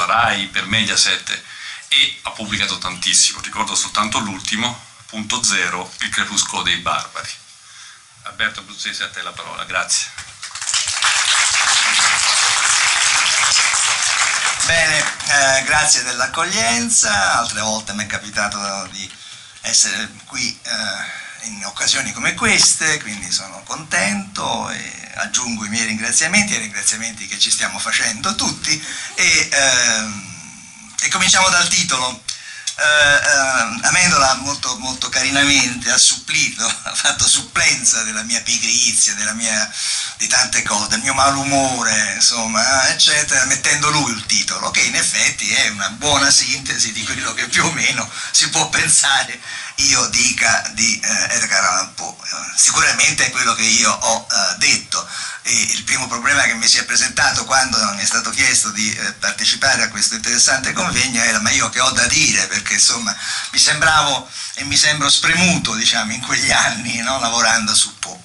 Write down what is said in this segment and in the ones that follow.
Rai, per Mediaset, e ha pubblicato tantissimo. Ricordo soltanto l'ultimo, Punto Zero, Il crepuscolo dei barbari. Alberto Abruzzese, a te la parola, grazie. Bene, grazie dell'accoglienza. Altre volte mi è capitato di essere qui in occasioni come queste, quindi sono contento e aggiungo i miei ringraziamenti ai ringraziamenti che ci stiamo facendo tutti e cominciamo dal titolo. Amendola molto, molto carinamente ha supplito, ha fatto supplenza della mia pigrizia, di tante cose, del mio malumore, insomma, eccetera, mettendo lui il titolo, che in effetti è una buona sintesi di quello che più o meno si può pensare io dica di Edgar Allan Poe. Sicuramente è quello che io ho detto. E il primo problema che mi si è presentato quando mi è stato chiesto di partecipare a questo interessante convegno era: ma io che ho da dire? Perché insomma mi sembravo e mi sembro spremuto, diciamo, in quegli anni, no? Lavorando su Poe.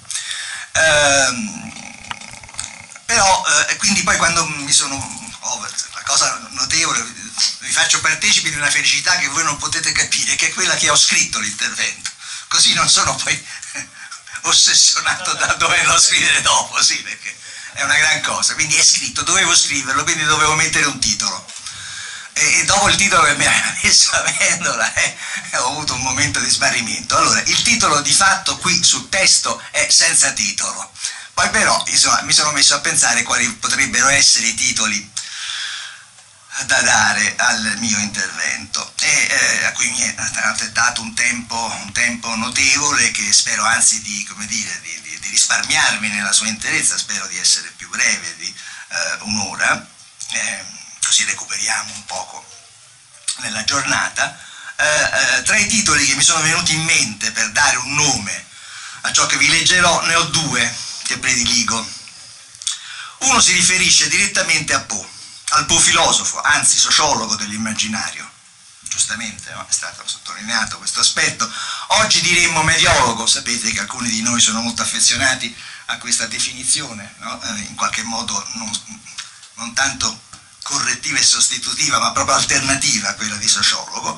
Quindi poi quando la cosa notevole, vi faccio partecipi di una felicità che voi non potete capire, che è quella che ho scritto l'intervento, così non sono poi ossessionato da doverlo scrivere dopo, sì, perché è una gran cosa. Quindi è scritto, dovevo scriverlo, quindi dovevo mettere un titolo, e dopo il titolo che mi ha messo Amendola ho avuto un momento di smarrimento. Allora, il titolo di fatto qui sul testo è senza titolo, poi però insomma mi sono messo a pensare quali potrebbero essere i titoli da dare al mio intervento, e a cui mi è dato un tempo notevole, che spero anzi di risparmiarmi nella sua interezza. Spero di essere più breve di un'ora, così recuperiamo un poco nella giornata. Tra i titoli che mi sono venuti in mente per dare un nome a ciò che vi leggerò, ne ho due che prediligo. Uno si riferisce direttamente a Poe, al Poe filosofo, anzi sociologo dell'immaginario. Giustamente, no? È stato sottolineato questo aspetto. Oggi diremmo mediologo. Sapete che alcuni di noi sono molto affezionati a questa definizione, no? In qualche modo non tanto correttiva e sostitutiva, ma proprio alternativa a quella di sociologo.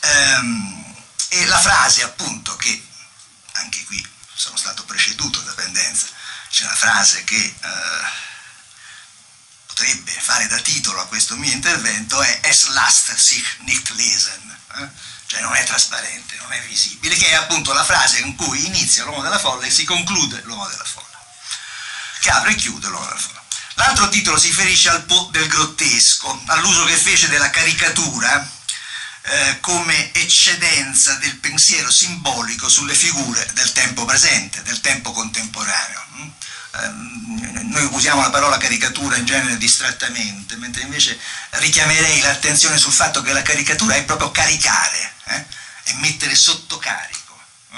E la frase, appunto, che anche qui sono stato preceduto da Pendenza, c'è una frase che potrebbe fare da titolo a questo mio intervento, è "Es lässt sich nicht lesen", cioè non è trasparente, non è visibile, che è appunto la frase con cui inizia l'Uomo della Folla e si conclude l'Uomo della Folla, che apre e chiude l'Uomo della Folla. L'altro titolo si riferisce al Poe del grottesco, all'uso che fece della caricatura come eccedenza del pensiero simbolico sulle figure del tempo presente, del tempo contemporaneo. Noi usiamo la parola caricatura in genere distrattamente, mentre invece richiamerei l'attenzione sul fatto che la caricatura è proprio caricare, è mettere sotto carico,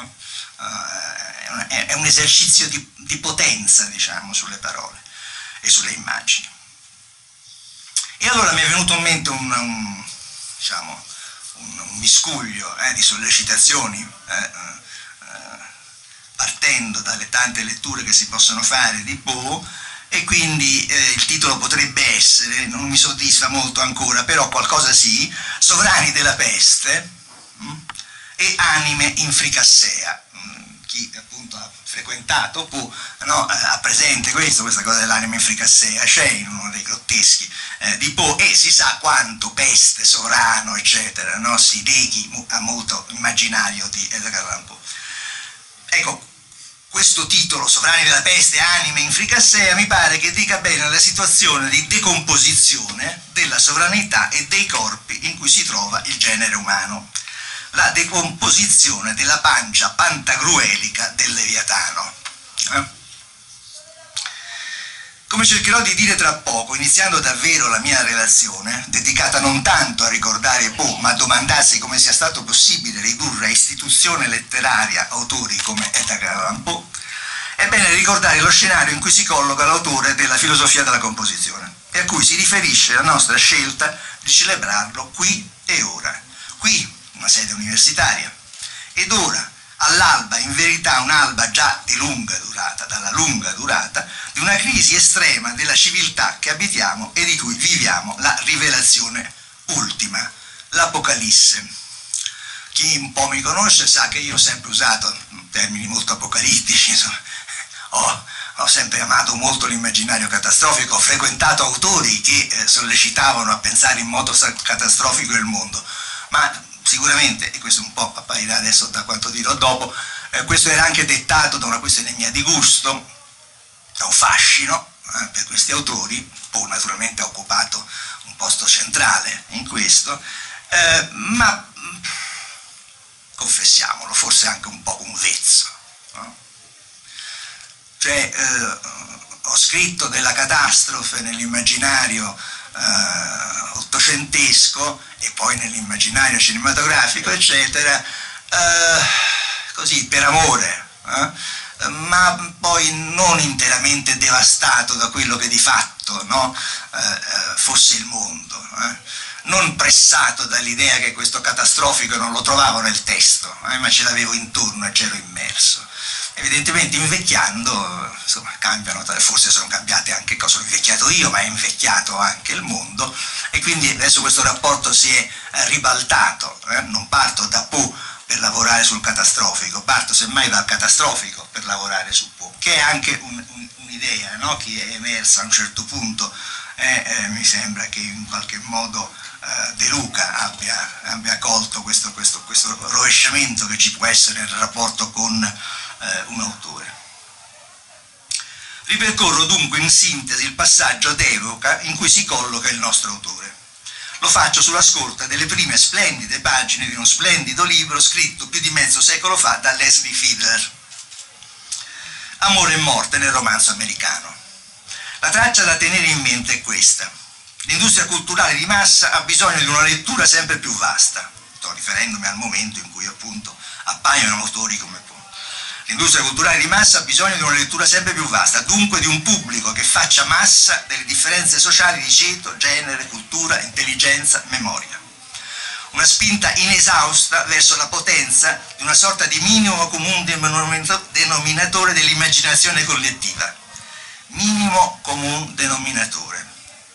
è un esercizio di potenza, diciamo, sulle parole e sulle immagini. E allora mi è venuto in mente un miscuglio di sollecitazioni, partendo dalle tante letture che si possono fare di Poe, e quindi il titolo potrebbe essere, non mi soddisfa molto ancora, però qualcosa sì: Sovrani della peste e anime in fricassea. Chi appunto ha frequentato Poe, no, ha presente questa cosa dell'anima in fricassea, c'è in uno dei grotteschi di Poe, e si sa quanto peste, sovrano, eccetera, no, si leghi a molto immaginario di Edgar Allan Poe. Ecco, questo titolo, Sovrani della peste, anime in fricassea, mi pare che dica bene la situazione di decomposizione della sovranità e dei corpi in cui si trova il genere umano. La decomposizione della pancia pantagruelica del Leviatano. Come cercherò di dire tra poco, iniziando davvero la mia relazione, dedicata non tanto a ricordare Poe, ma a domandarsi come sia stato possibile ridurre a istituzione letteraria autori come Edgar Allan Poe, è bene ricordare lo scenario in cui si colloca l'autore della filosofia della composizione, e a cui si riferisce la nostra scelta di celebrarlo qui e ora. Qui, una sede universitaria, ed ora, all'alba, in verità un'alba già di lunga durata, dalla lunga durata, di una crisi estrema della civiltà che abitiamo e di cui viviamo la rivelazione ultima, l'Apocalisse. Chi un po' mi conosce sa che io ho sempre usato termini molto apocalittici, insomma. Ho sempre amato molto l'immaginario catastrofico, ho frequentato autori che sollecitavano a pensare in modo catastrofico il mondo, ma sicuramente, e questo un po' apparirà adesso da quanto dirò dopo, questo era anche dettato da una questione mia di gusto, da un fascino per questi autori. Poe naturalmente ha occupato un posto centrale in questo, ma confessiamolo, forse anche un po' un vezzo, no? Cioè, ho scritto della catastrofe nell'immaginario ottocentesco e poi nell'immaginario cinematografico, eccetera, così per amore, ma poi non interamente devastato da quello che di fatto, no, fosse il mondo, non pressato dall'idea che questo catastrofico non lo trovavo nel testo, ma ce l'avevo intorno e c'ero immerso. Evidentemente invecchiando, insomma, cambiano, forse sono cambiate anche cose, sono invecchiato io, ma è invecchiato anche il mondo, e quindi adesso questo rapporto si è ribaltato, non parto da Poe per lavorare sul catastrofico, parto semmai dal catastrofico per lavorare su Poe, che è anche un'idea, no? Che è emersa a un certo punto, mi sembra che in qualche modo De Luca abbia colto questo rovesciamento che ci può essere nel rapporto con un autore. Ripercorro dunque in sintesi il passaggio d'epoca in cui si colloca il nostro autore. Lo faccio sulla scorta delle prime splendide pagine di uno splendido libro scritto più di mezzo secolo fa da Leslie Fiedler, Amore e morte nel romanzo americano. La traccia da tenere in mente è questa: l'industria culturale di massa ha bisogno di una lettura sempre più vasta. Sto riferendomi al momento in cui appunto appaiono autori come Poe. L'industria culturale di massa ha bisogno di una lettura sempre più vasta, dunque di un pubblico che faccia massa delle differenze sociali di ceto, genere, cultura, intelligenza, memoria. Una spinta inesausta verso la potenza di una sorta di minimo comune denominatore dell'immaginazione collettiva. Minimo comune denominatore.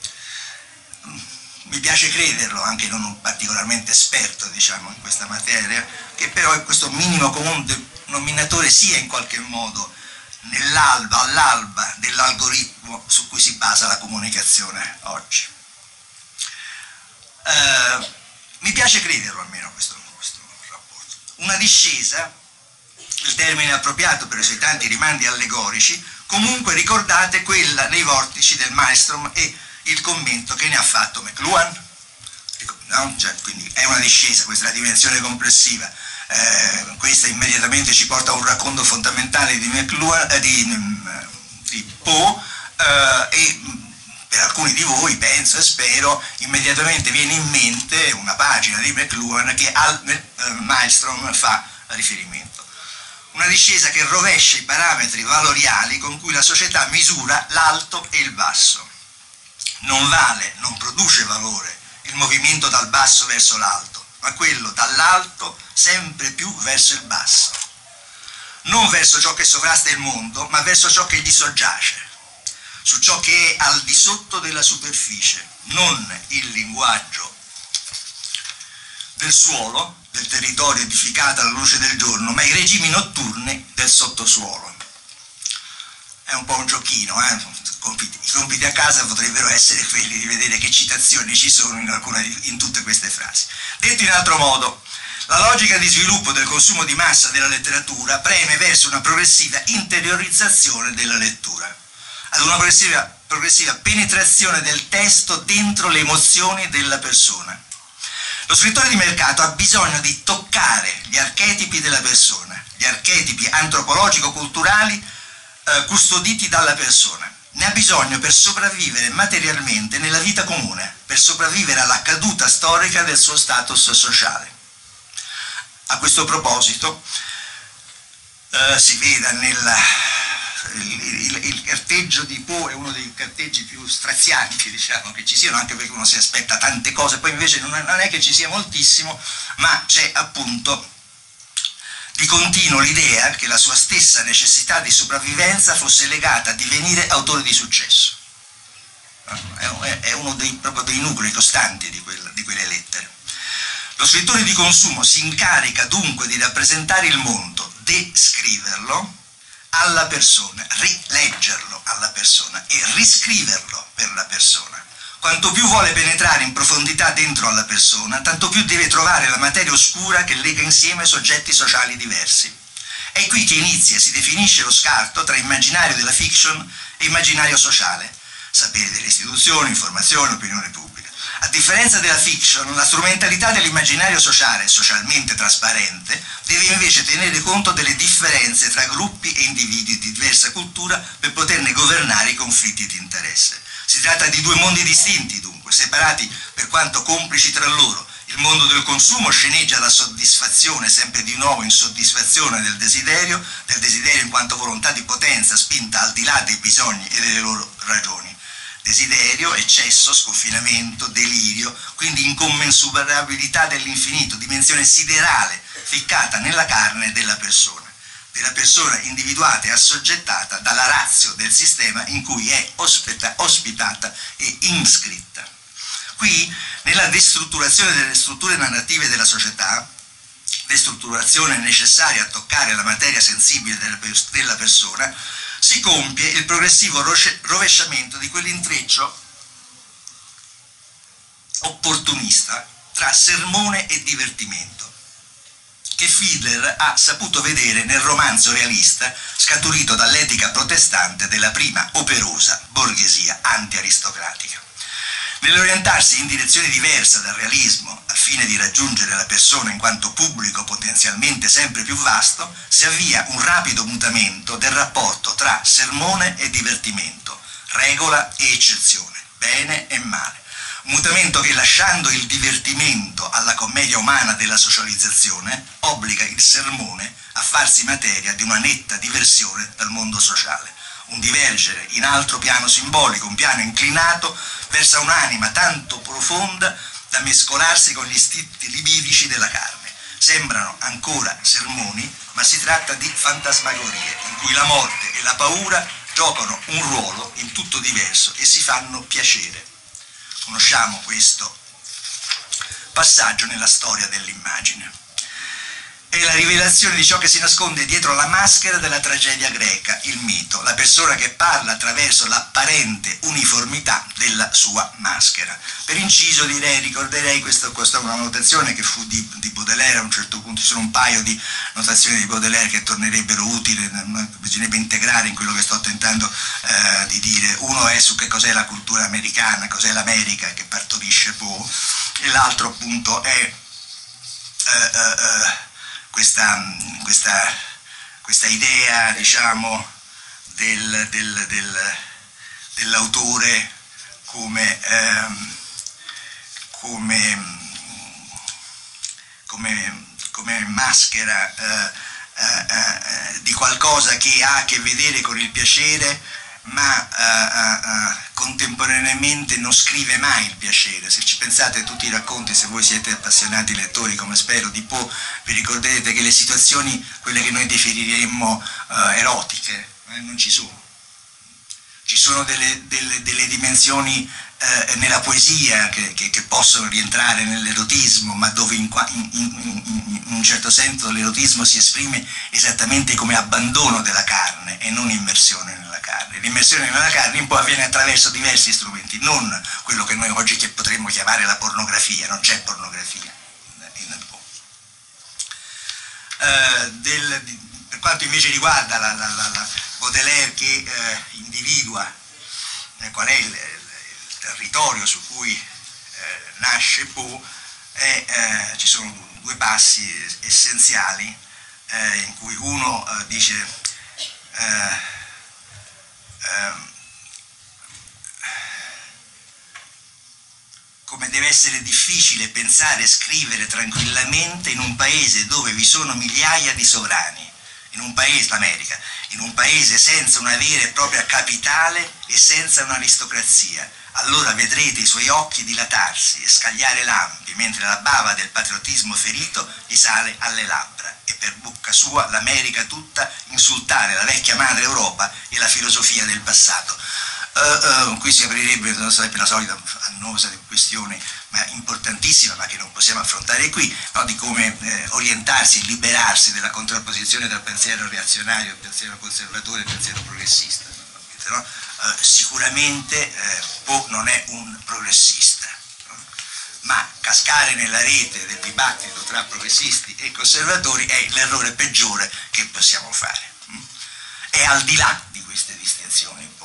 Mi piace crederlo, anche non particolarmente esperto, diciamo, in questa materia, che però questo minimo comune denominatore sia in qualche modo all'alba dell'algoritmo su cui si basa la comunicazione oggi. Mi piace crederlo almeno questo rapporto. Una discesa, il termine appropriato per i suoi tanti rimandi allegorici, comunque ricordate quella nei vortici del Maelstrom e il commento che ne ha fatto McLuhan, no? Cioè, quindi è una discesa, questa è la dimensione complessiva. Questa immediatamente ci porta a un racconto fondamentale di McLuhan, di Poe, e per alcuni di voi, penso e spero, immediatamente viene in mente una pagina di McLuhan che al Maelstrom fa riferimento. Una discesa che rovescia i parametri valoriali con cui la società misura l'alto e il basso. Non vale, non produce valore il movimento dal basso verso l'alto, ma quello dall'alto sempre più verso il basso. Non verso ciò che sovrasta il mondo, ma verso ciò che gli soggiace, su ciò che è al di sotto della superficie, non il linguaggio del suolo, del territorio edificato alla luce del giorno, ma i regimi notturni del sottosuolo. È un po' un giochino, I compiti a casa potrebbero essere quelli di vedere che citazioni ci sono in tutte queste frasi. Detto in altro modo, la logica di sviluppo del consumo di massa della letteratura preme verso una progressiva interiorizzazione della lettura, ad una progressiva penetrazione del testo dentro le emozioni della persona. Lo scrittore di mercato ha bisogno di toccare gli archetipi della persona, gli archetipi antropologico-culturali custoditi dalla persona. Ne ha bisogno per sopravvivere materialmente nella vita comune, per sopravvivere alla caduta storica del suo status sociale. A questo proposito si veda il carteggio di Poe è uno dei carteggi più strazianti, diciamo, che ci siano, anche perché uno si aspetta tante cose, poi invece non è che ci sia moltissimo, ma c'è appunto di continuo l'idea che la sua stessa necessità di sopravvivenza fosse legata a divenire autore di successo. È uno proprio dei nuclei costanti di quelle lettere. Lo scrittore di consumo si incarica dunque di rappresentare il mondo, descriverlo alla persona, rileggerlo alla persona e riscriverlo per la persona. Quanto più vuole penetrare in profondità dentro alla persona, tanto più deve trovare la materia oscura che lega insieme soggetti sociali diversi. È qui che inizia, si definisce lo scarto tra immaginario della fiction e immaginario sociale, sapere delle istituzioni, informazione, opinione pubblica. A differenza della fiction, la strumentalità dell'immaginario sociale, socialmente trasparente, deve invece tenere conto delle differenze tra gruppi e individui di diversa cultura per poterne governare i conflitti di interesse. Si tratta di due mondi distinti, dunque, separati per quanto complici tra loro. Il mondo del consumo sceneggia la soddisfazione, sempre di nuovo insoddisfazione del desiderio in quanto volontà di potenza spinta al di là dei bisogni e delle loro ragioni. Desiderio, eccesso, sconfinamento, delirio, quindi incommensurabilità dell'infinito, dimensione siderale ficcata nella carne della persona individuata e assoggettata dalla ratio del sistema in cui è ospitata e inscritta. Qui, nella destrutturazione delle strutture narrative della società, destrutturazione necessaria a toccare la materia sensibile della persona, si compie il progressivo rovesciamento di quell'intreccio opportunista tra sermone e divertimento, che Fiedler ha saputo vedere nel romanzo realista scaturito dall'etica protestante della prima operosa borghesia anti-aristocratica. Nell'orientarsi in direzione diversa dal realismo, al fine di raggiungere la persona in quanto pubblico potenzialmente sempre più vasto, si avvia un rapido mutamento del rapporto tra sermone e divertimento, regola e eccezione, bene e male. Un mutamento che, lasciando il divertimento alla commedia umana della socializzazione, obbliga il sermone a farsi materia di una netta diversione dal mondo sociale. Un divergere in altro piano simbolico, un piano inclinato verso un'anima tanto profonda da mescolarsi con gli istinti libidici della carne. Sembrano ancora sermoni, ma si tratta di fantasmagorie, in cui la morte e la paura giocano un ruolo in tutto diverso e si fanno piacere. Conosciamo questo passaggio nella storia dell'immagine. È la rivelazione di ciò che si nasconde dietro la maschera della tragedia greca, il mito, la persona che parla attraverso l'apparente uniformità della sua maschera. Per inciso ricorderei questa è una notazione che fu di Baudelaire. A un certo punto ci sono un paio di notazioni di Baudelaire che tornerebbero utili, bisognerebbe integrare in quello che sto tentando di dire. Uno è su che cos'è la cultura americana, cos'è l'America che partorisce Poe, e l'altro appunto è questa idea, diciamo, dell'autore come maschera di qualcosa che ha a che vedere con il piacere, ma contemporaneamente non scrive mai il piacere. Se ci pensate a tutti i racconti, se voi siete appassionati lettori come spero di Poe, vi ricorderete che le situazioni, quelle che noi definiremmo erotiche, non ci sono. Ci sono delle dimensioni nella poesia che possono rientrare nell'erotismo, ma dove in un certo senso l'erotismo si esprime esattamente come abbandono della carne e non immersione nella carne. L'immersione nella carne poi avviene attraverso diversi strumenti, non quello che noi oggi potremmo chiamare la pornografia. Non c'è pornografia in Poe. Per quanto invece riguarda la Baudelaire che individua qual è il territorio su cui nasce Poe, ci sono due passi essenziali in cui uno dice come deve essere difficile pensare e scrivere tranquillamente in un paese dove vi sono migliaia di sovrani, in un paese, l'America, in un paese senza una vera e propria capitale e senza un'aristocrazia. Allora vedrete i suoi occhi dilatarsi e scagliare lampi, mentre la bava del patriottismo ferito gli sale alle labbra, e per bocca sua l'America tutta insultare la vecchia madre Europa e la filosofia del passato. Qui si aprirebbe, sarebbe la solita annosa questione, ma importantissima, ma che non possiamo affrontare qui, no? Di come orientarsi e liberarsi dalla contrapposizione tra pensiero reazionario, pensiero conservatore e pensiero progressista. No? Sicuramente Poe non è un progressista, no? Ma cascare nella rete del dibattito tra progressisti e conservatori è l'errore peggiore che possiamo fare. È al di là di queste distinzioni Poe.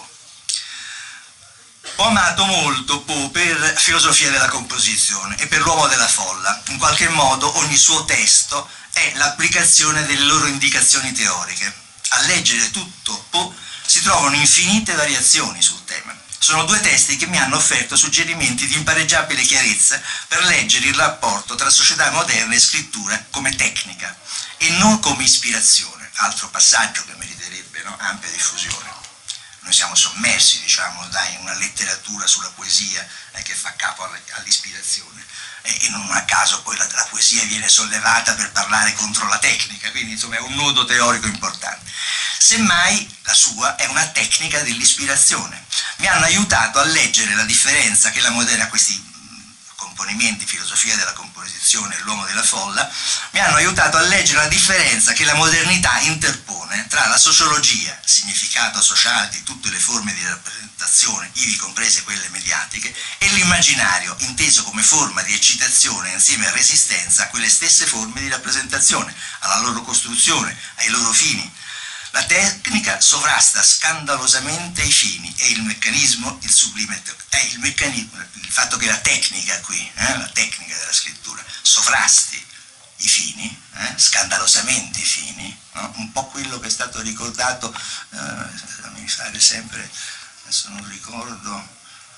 Ho amato molto Poe per filosofia della composizione e per l'uomo della folla. In qualche modo ogni suo testo è l'applicazione delle loro indicazioni teoriche. A leggere tutto Poe si trovano infinite variazioni sul tema. Sono due testi che mi hanno offerto suggerimenti di impareggiabile chiarezza per leggere il rapporto tra società moderna e scrittura come tecnica e non come ispirazione, altro passaggio che meriterebbe, no, ampia diffusione. Noi siamo sommersi, diciamo, da una letteratura sulla poesia che fa capo all'ispirazione, e non a caso poi la poesia viene sollevata per parlare contro la tecnica, quindi insomma è un nodo teorico importante. Semmai la sua è una tecnica dell'ispirazione. Mi hanno aiutato a leggere la differenza che la moderna, questi componimenti, filosofia della composizione e l'uomo della folla, mi hanno aiutato a leggere la differenza che la modernità interpone tra la sociologia, significato sociale di tutte le forme di rappresentazione, ivi comprese quelle mediatiche, e l'immaginario, inteso come forma di eccitazione insieme a resistenza a quelle stesse forme di rappresentazione, alla loro costruzione, ai loro fini. La tecnica sovrasta scandalosamente i fini e il meccanismo, il sublime, è il meccanismo, il fatto che la tecnica qui, la tecnica della scrittura, sovrasti i fini, scandalosamente i fini, no? Un po' quello che è stato ricordato, mi fare sempre, adesso non ricordo,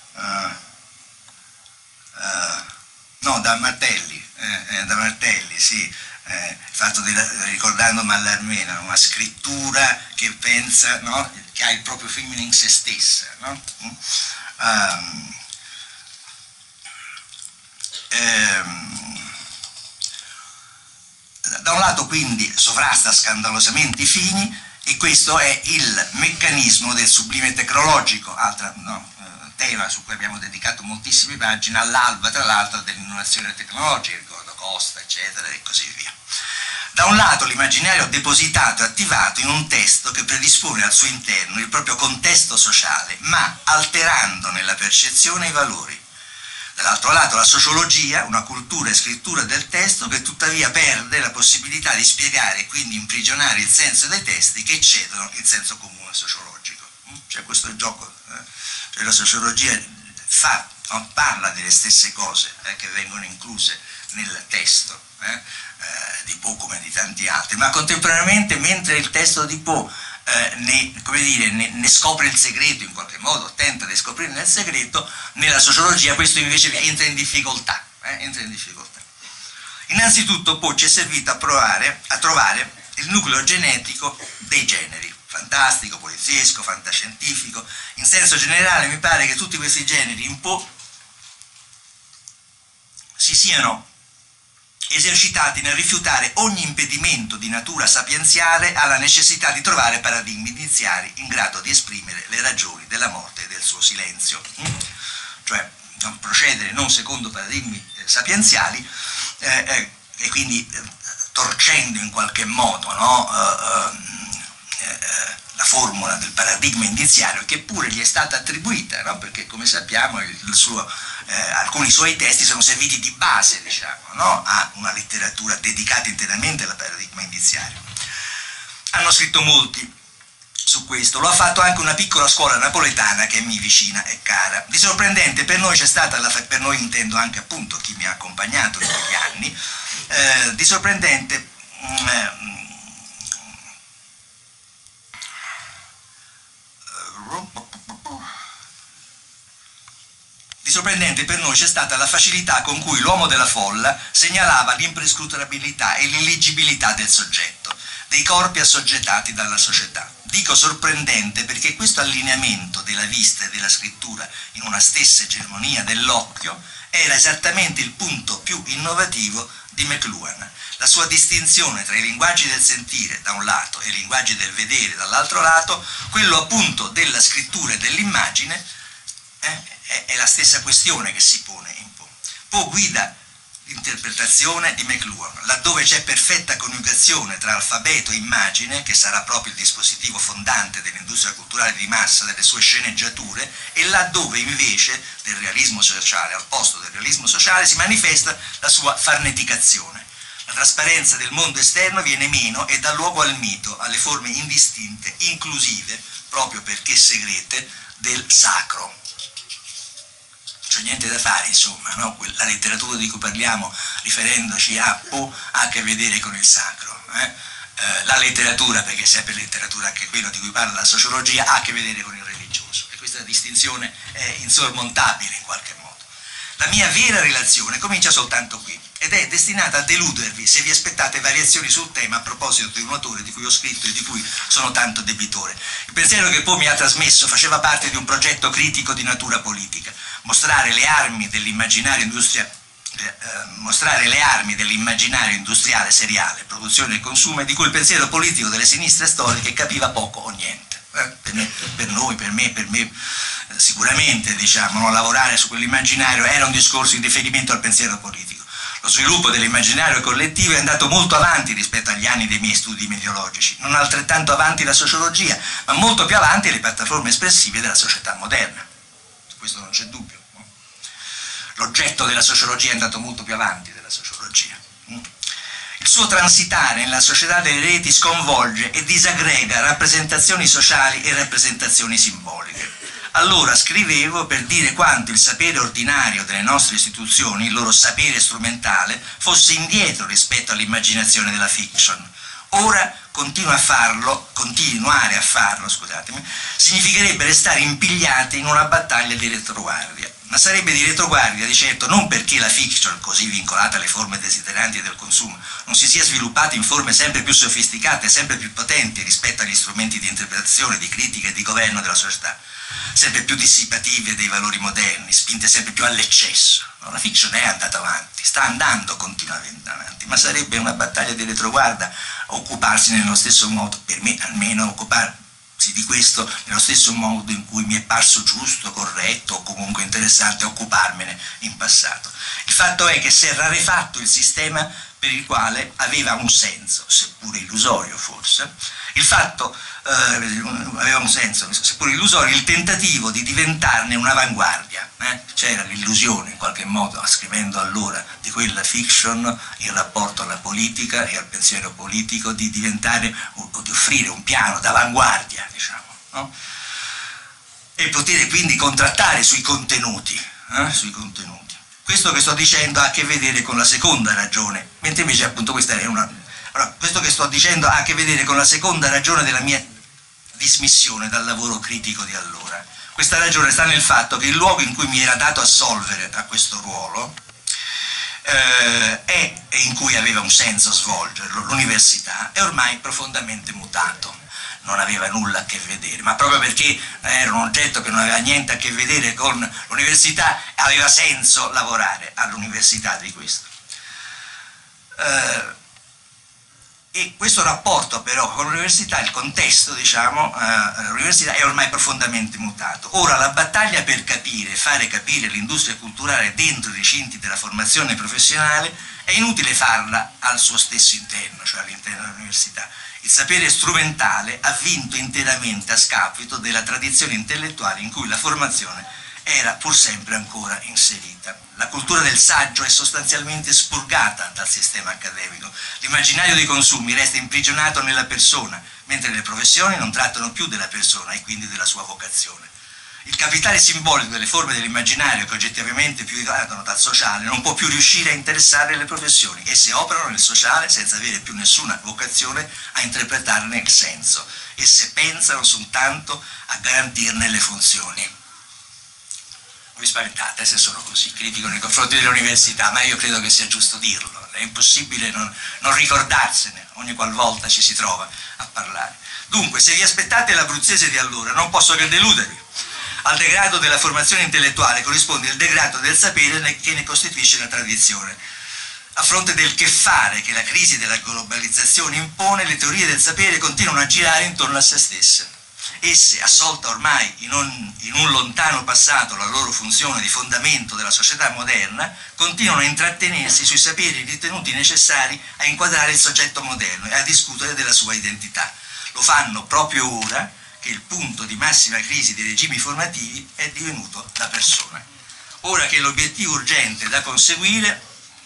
no, da Martelli, sì. Il fatto di, ricordando Mallarmé, una scrittura che pensa, no? Che ha il proprio fine in se stessa, no? Da un lato quindi sovrasta scandalosamente i fini, e questo è il meccanismo del sublime tecnologico, altro tema su cui abbiamo dedicato moltissime pagine, all'alba tra l'altro dell'innovazione tecnologica, ricordo Costa, eccetera, e così via. Da un lato l'immaginario depositato e attivato in un testo che predispone al suo interno il proprio contesto sociale, ma alterando nella percezione i valori. Dall'altro lato la sociologia, una cultura e scrittura del testo che tuttavia perde la possibilità di spiegare e quindi imprigionare il senso dei testi che eccedono il senso comune sociologico. C'è questo gioco, cioè la sociologia parla delle stesse cose che vengono incluse nel testo di Poe come di tanti altri, ma contemporaneamente mentre il testo di Poe ne scopre il segreto in qualche modo, tenta di scoprirne il segreto, nella sociologia questo invece entra in difficoltà. Innanzitutto Poe ci è servito a trovare il nucleo genetico dei generi, fantastico, poliziesco, fantascientifico. In senso generale mi pare che tutti questi generi in Poe si siano esercitati nel rifiutare ogni impedimento di natura sapienziale alla necessità di trovare paradigmi iniziali in grado di esprimere le ragioni della morte e del suo silenzio. Cioè procedere non secondo paradigmi sapienziali e quindi torcendo in qualche modo, no, la formula del paradigma iniziale che pure gli è stata attribuita, no? Perché come sappiamo alcuni suoi testi sono serviti di base, diciamo, no? A una letteratura dedicata interamente al paradigma iniziale. Hanno scritto molti su questo, lo ha fatto anche una piccola scuola napoletana che è mi vicina e cara. Di sorprendente per noi c'è stata, per noi intendo anche appunto chi mi ha accompagnato in quegli anni, di sorprendente per noi c'è stata la facilità con cui l'uomo della folla segnalava l'imprescrutabilità e l'illeggibilità del soggetto. dei corpi assoggettati dalla società. Dico sorprendente perché questo allineamento della vista e della scrittura in una stessa egemonia dell'occhio era esattamente il punto più innovativo di McLuhan. La sua distinzione tra i linguaggi del sentire da un lato e i linguaggi del vedere dall'altro lato, quello appunto della scrittura e dell'immagine, è la stessa questione che si pone in Poe. Poe guida l'interpretazione di McLuhan, laddove c'è perfetta coniugazione tra alfabeto e immagine, che sarà proprio il dispositivo fondante dell'industria culturale di massa, delle sue sceneggiature, e laddove invece del realismo sociale, al posto del realismo sociale, si manifesta la sua farneticazione. La trasparenza del mondo esterno viene meno e dà luogo al mito, alle forme indistinte, inclusive, proprio perché segrete, del sacro. C'è niente da fare, insomma, no? La letteratura di cui parliamo, riferendoci a Poe, ha a che vedere con il sacro. La letteratura, perché è sempre letteratura anche quello di cui parla la sociologia, ha a che vedere con il religioso. E questa distinzione è insormontabile in qualche modo. La mia vera relazione comincia soltanto qui ed è destinata a deludervi se vi aspettate variazioni sul tema a proposito di un autore di cui ho scritto e di cui sono tanto debitore. Il pensiero che Poe mi ha trasmesso faceva parte di un progetto critico di natura politica, mostrare le armi dell'immaginario industriale seriale, produzione e consumo, di cui il pensiero politico delle sinistre storiche capiva poco o niente. Per me, sicuramente, diciamo, no? Lavorare su quell'immaginario era un discorso in riferimento al pensiero politico. Lo sviluppo dell'immaginario collettivo è andato molto avanti rispetto agli anni dei miei studi mediologici, non altrettanto avanti la sociologia, ma molto più avanti le piattaforme espressive della società moderna. Su questo non c'è dubbio. No? L'oggetto della sociologia è andato molto più avanti della sociologia. Il suo transitare nella società delle reti sconvolge e disaggrega rappresentazioni sociali e rappresentazioni simboliche. Allora scrivevo per dire quanto il sapere ordinario delle nostre istituzioni, il loro sapere strumentale, fosse indietro rispetto all'immaginazione della fiction. Ora continuare a farlo, significherebbe restare impigliati in una battaglia di retroguardia. Ma sarebbe di retroguardia di certo non perché la fiction, così vincolata alle forme desideranti del consumo, non si sia sviluppata in forme sempre più sofisticate, sempre più potenti rispetto agli strumenti di interpretazione, di critica e di governo della società, sempre più dissipative dei valori moderni, spinte sempre più all'eccesso. La fiction è andata avanti, sta andando continuamente avanti, ma sarebbe una battaglia di retroguardia occuparsi nello stesso modo, per me almeno, occuparsi di questo nello stesso modo in cui mi è parso giusto, corretto o comunque interessante occuparmene in passato. Il fatto è che si è rarefatto il sistema per il quale aveva un senso, seppure illusorio forse, aveva un senso, seppure illusorio, il tentativo di diventarne un'avanguardia. C'era l'illusione, in qualche modo, scrivendo allora di quella fiction, il rapporto alla politica e al pensiero politico, di diventare o di offrire un piano d'avanguardia, diciamo, no? E poter quindi contrattare sui contenuti. Questo che sto dicendo ha a che vedere con la seconda ragione, mentre invece appunto questa è una... Allora, questo che sto dicendo ha a che vedere con la seconda ragione della mia dismissione dal lavoro critico di allora. Questa ragione sta nel fatto che il luogo in cui mi era dato assolvere a questo ruolo e in cui aveva un senso svolgerlo, l'università, è ormai profondamente mutato. Non aveva nulla a che vedere, ma proprio perché era un oggetto che non aveva niente a che vedere con l'università, aveva senso lavorare all'università di questo. E questo rapporto però con l'università, il contesto, diciamo, l'università è ormai profondamente mutato. Ora la battaglia per capire, fare capire l'industria culturale dentro i recinti della formazione professionale è inutile farla al suo stesso interno, cioè all'interno dell'università. Il sapere strumentale ha vinto interamente a scapito della tradizione intellettuale in cui la formazione era pur sempre ancora inserita. La cultura del saggio è sostanzialmente spurgata dal sistema accademico. L'immaginario dei consumi resta imprigionato nella persona, mentre le professioni non trattano più della persona e quindi della sua vocazione. Il capitale simbolico delle forme dell'immaginario che oggettivamente più ricadono dal sociale non può più riuscire a interessare le professioni. Esse operano nel sociale senza avere più nessuna vocazione a interpretarne il senso. Esse pensano soltanto a garantirne le funzioni. Non vi spaventate se sono così critico nei confronti dell'università, ma io credo che sia giusto dirlo. è impossibile non ricordarsene ogni qualvolta ci si trova a parlare. Dunque, se vi aspettate l'abruzzese di allora, non posso che deludervi. Al degrado della formazione intellettuale corrisponde il degrado del sapere che ne costituisce la tradizione. A fronte del che fare che la crisi della globalizzazione impone, le teorie del sapere continuano a girare intorno a se stesse. Esse, assolta ormai in un lontano passato la loro funzione di fondamento della società moderna, continuano a intrattenersi sui saperi ritenuti necessari a inquadrare il soggetto moderno e a discutere della sua identità. Lo fanno proprio ora che il punto di massima crisi dei regimi formativi è divenuto la persona. Ora che l'obiettivo urgente da conseguire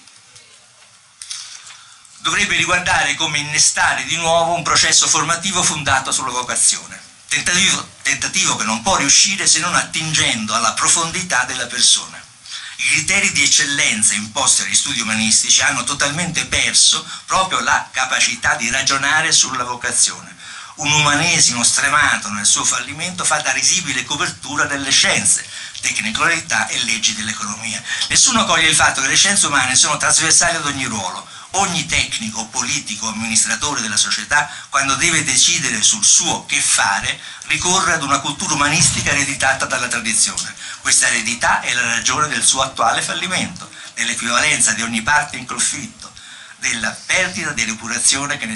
dovrebbe riguardare come innestare di nuovo un processo formativo fondato sulla vocazione. Tentativo che non può riuscire se non attingendo alla profondità della persona. I criteri di eccellenza imposti agli studi umanistici hanno totalmente perso proprio la capacità di ragionare sulla vocazione. Un umanesimo stremato nel suo fallimento fa da risibile copertura delle scienze, tecnicalità e leggi dell'economia. Nessuno coglie il fatto che le scienze umane sono trasversali ad ogni ruolo. Ogni tecnico, politico, amministratore della società, quando deve decidere sul suo che fare, ricorre ad una cultura umanistica ereditata dalla tradizione. Questa eredità è la ragione del suo attuale fallimento, dell'equivalenza di ogni parte in conflitto, della perdita di reputazione che ne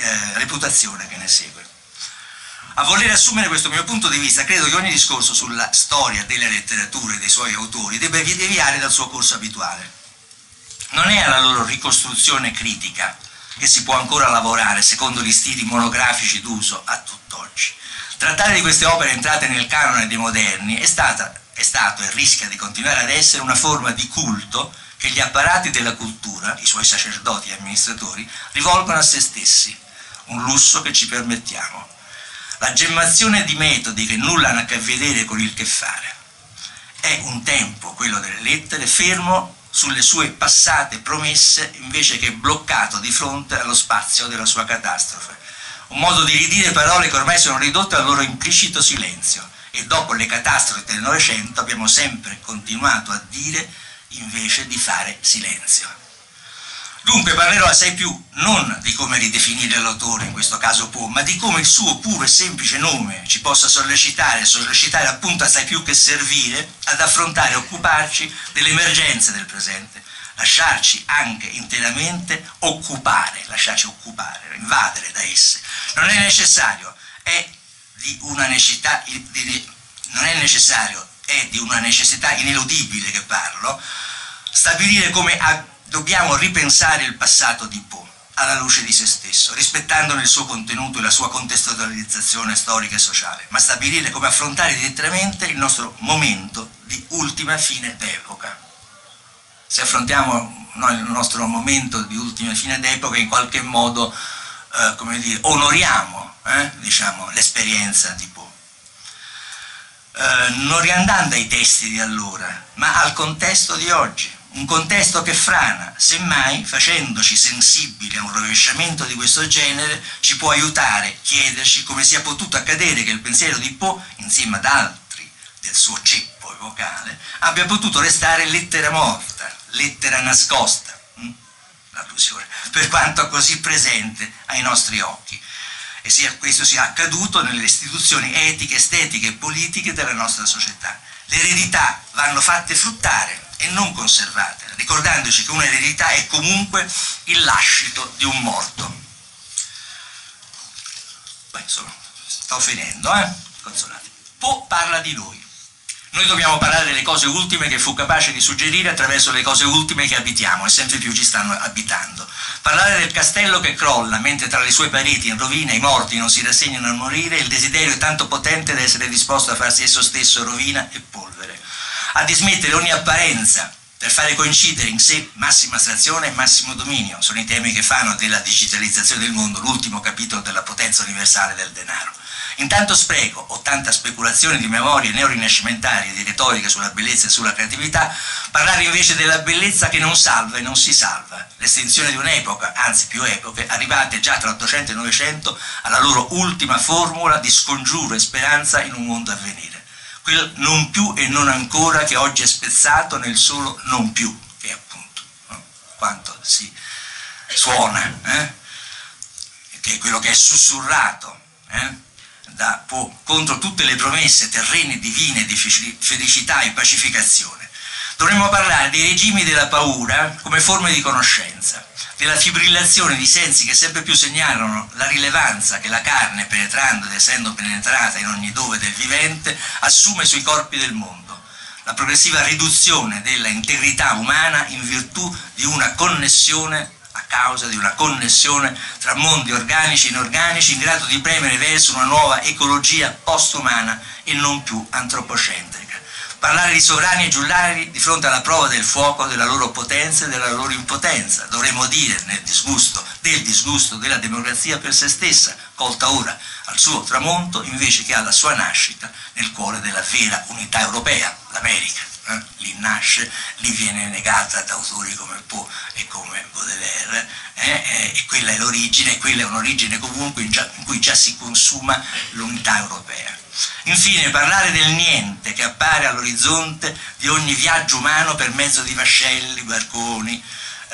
segue. A voler assumere questo mio punto di vista, credo che ogni discorso sulla storia della letteratura e dei suoi autori debba deviare dal suo corso abituale. Non è alla loro ricostruzione critica che si può ancora lavorare secondo gli stili monografici d'uso a tutt'oggi. Trattare di queste opere entrate nel canone dei moderni è stato e rischia di continuare ad essere una forma di culto che gli apparati della cultura, i suoi sacerdoti e amministratori, rivolgono a se stessi, un lusso che ci permettiamo. La gemmazione di metodi che nulla hanno a che vedere con il che fare. È un tempo, quello delle lettere, fermo sulle sue passate promesse invece che bloccato di fronte allo spazio della sua catastrofe. Un modo di ridire parole che ormai sono ridotte al loro implicito silenzio e dopo le catastrofi del Novecento abbiamo sempre continuato a dire invece di fare silenzio. Dunque parlerò assai più non di come ridefinire l'autore, in questo caso Poe, ma di come il suo puro e semplice nome ci possa sollecitare appunto assai più che servire ad affrontare e occuparci delle emergenze del presente, lasciarci anche interamente lasciarci occupare, invadere da esse. Non è necessario, è di una necessità ineludibile che parlo, stabilire come dobbiamo ripensare il passato di Poe alla luce di se stesso, rispettandone il suo contenuto e la sua contestualizzazione storica e sociale, ma stabilire come affrontare direttamente il nostro momento di ultima fine d'epoca. Se affrontiamo noi il nostro momento di ultima fine d'epoca, in qualche modo onoriamo l'esperienza di Poe. Non riandando ai testi di allora, ma al contesto di oggi. Un contesto che frana, semmai facendoci sensibili a un rovesciamento di questo genere, ci può aiutare a chiederci come sia potuto accadere che il pensiero di Poe, insieme ad altri del suo ceppo epocale, abbia potuto restare lettera morta, lettera nascosta, l'allusione, per quanto così presente ai nostri occhi. E questo sia accaduto nelle istituzioni etiche, estetiche e politiche della nostra società. Le eredità vanno fatte fruttare e non conservate, ricordandoci che un'eredità è comunque il lascito di un morto. Sto finendo, consolate. Poe parla di noi. Noi dobbiamo parlare delle cose ultime che fu capace di suggerire attraverso le cose ultime che abitiamo e sempre più ci stanno abitando. Parlare del castello che crolla, mentre tra le sue pareti in rovina i morti non si rassegnano a morire, il desiderio è tanto potente da essere disposto a farsi esso stesso rovina e polvere. A dismettere ogni apparenza per fare coincidere in sé massima astrazione e massimo dominio. Sono i temi che fanno della digitalizzazione del mondo l'ultimo capitolo della potenza universale del denaro. In tanto spreco o tanta speculazione di memorie neorinascimentali e di retorica sulla bellezza e sulla creatività, parlare invece della bellezza che non salva e non si salva, l'estinzione di un'epoca, anzi più epoche, arrivate già tra l'Ottocento e il Novecento alla loro ultima formula di scongiuro e speranza in un mondo a venire. Quel non più e non ancora che oggi è spezzato nel solo non più, che è appunto quanto si suona, che è quello che è sussurrato contro tutte le promesse terrene divine di felicità e pacificazione. Dovremmo parlare dei regimi della paura come forme di conoscenza, della fibrillazione di sensi che sempre più segnalano la rilevanza che la carne, penetrando ed essendo penetrata in ogni dove del vivente, assume sui corpi del mondo, la progressiva riduzione della integrità umana in virtù di una connessione, a causa di una connessione tra mondi organici e inorganici in grado di premere verso una nuova ecologia post-umana e non più antropocentrica. Parlare di sovrani e giullari di fronte alla prova del fuoco della loro potenza e della loro impotenza. Dovremmo dire del disgusto della democrazia per se stessa, colta ora al suo tramonto invece che alla sua nascita nel cuore della vera unità europea, l'America. Lì nasce, lì viene negata da autori come Poe e come Baudelaire, e quella è l'origine, e quella è un'origine comunque in cui già si consuma l'unità europea. Infine, parlare del niente che appare all'orizzonte di ogni viaggio umano per mezzo di vascelli, barconi,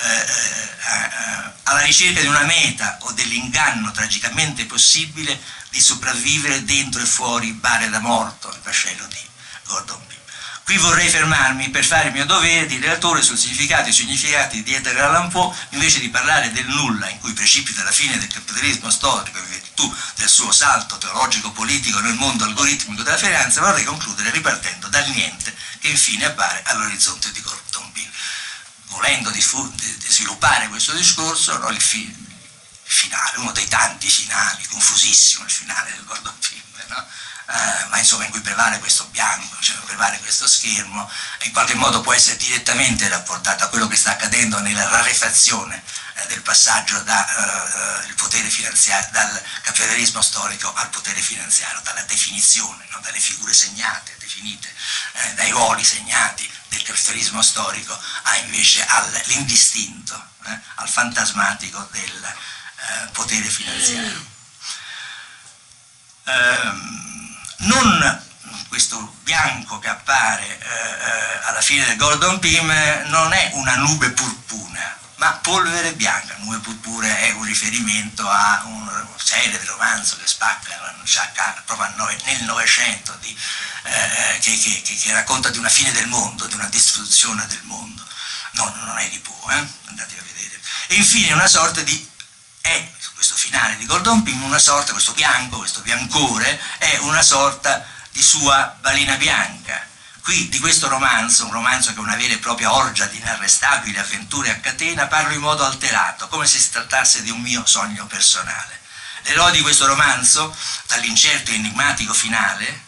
alla ricerca di una meta o dell'inganno tragicamente possibile di sopravvivere dentro e fuori il bare da morto, il vascello di Gordon Pym. Qui vorrei fermarmi per fare il mio dovere di relatore sul significato e i significati di Edgar Allan Poe, invece di parlare del nulla in cui precipita la fine del capitalismo storico in virtù del suo salto teologico-politico nel mondo algoritmico della finanza. Vorrei concludere ripartendo dal niente che infine appare all'orizzonte di Gordon Pym. Volendo sviluppare questo discorso, no, il finale, uno dei tanti finali, confusissimo il finale del Gordon Pym, no? Ma insomma in cui prevale questo bianco, cioè prevale questo schermo, in qualche modo può essere direttamente rapportato a quello che sta accadendo nella rarefazione del passaggio dal potere finanziario, dal capitalismo storico al potere finanziario, dalla definizione, no? Dalle figure segnate, definite, dai ruoli segnati del capitalismo storico invece all'indistinto, al fantasmatico del potere finanziario. Non questo bianco che appare alla fine del Gordon Pym non è una nube purpura, ma polvere bianca. Nube purpura è un riferimento a un celebre romanzo che spacca proprio nel Novecento, che racconta di una fine del mondo, di una distruzione del mondo. No, non è di Poe, andate a vedere. E infine una sorta di questo finale di Gordon Pym, una sorta, questo bianco, questo biancore, è una sorta di sua balena bianca. Qui di questo romanzo, un romanzo che è una vera e propria orgia di inarrestabili avventure a catena, parlo in modo alterato, come se si trattasse di un mio sogno personale. L'eroe di questo romanzo, dall'incerto e enigmatico finale,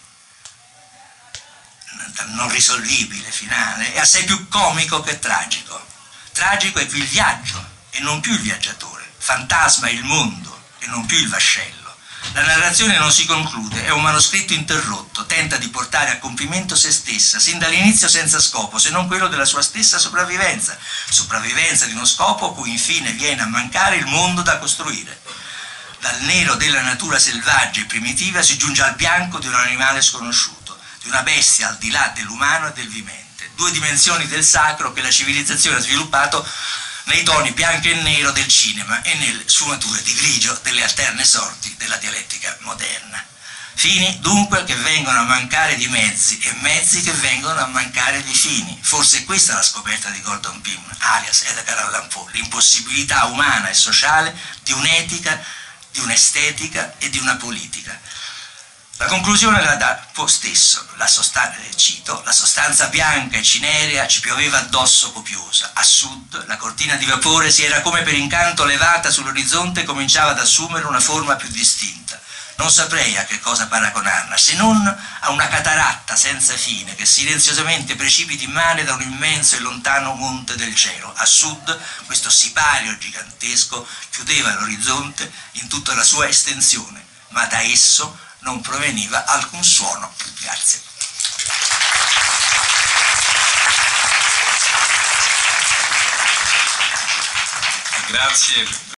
dal non risolvibile finale, è assai più comico che tragico. Tragico è qui il viaggio e non più il viaggiatore. Fantasma è il mondo e non più il vascello. La narrazione non si conclude, è un manoscritto interrotto, tenta di portare a compimento se stessa, sin dall'inizio senza scopo, se non quello della sua stessa sopravvivenza, sopravvivenza di uno scopo cui infine viene a mancare il mondo da costruire. Dal nero della natura selvaggia e primitiva si giunge al bianco di un animale sconosciuto, di una bestia al di là dell'umano e del vivente, due dimensioni del sacro che la civilizzazione ha sviluppato nei toni bianco e nero del cinema e nelle sfumature di grigio delle alterne sorti della dialettica moderna. Fini dunque che vengono a mancare di mezzi e mezzi che vengono a mancare di fini. Forse questa è la scoperta di Gordon Pym, alias Edgar Allan Poe, l'impossibilità umana e sociale di un'etica, di un'estetica e di una politica. La conclusione la dà Poe stesso, cito, la sostanza bianca e cinerea ci pioveva addosso copiosa, a sud la cortina di vapore si era come per incanto levata sull'orizzonte e cominciava ad assumere una forma più distinta. Non saprei a che cosa paragonarla, se non a una cataratta senza fine che silenziosamente precipita in mare da un immenso e lontano monte del cielo. A sud questo sipario gigantesco chiudeva l'orizzonte in tutta la sua estensione, ma da esso non proveniva alcun suono. Grazie. Grazie.